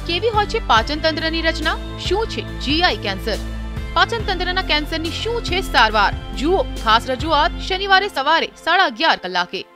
કેવી હોય છે પાચન તંત્રની રચના? શું છે GI કેન્સર? પાચન તંત્રના કેન્સરની શું છે સારવાર? જુઓ ખાસ રજૂઆત શનિવારે સવારે 11:30 કલાકે।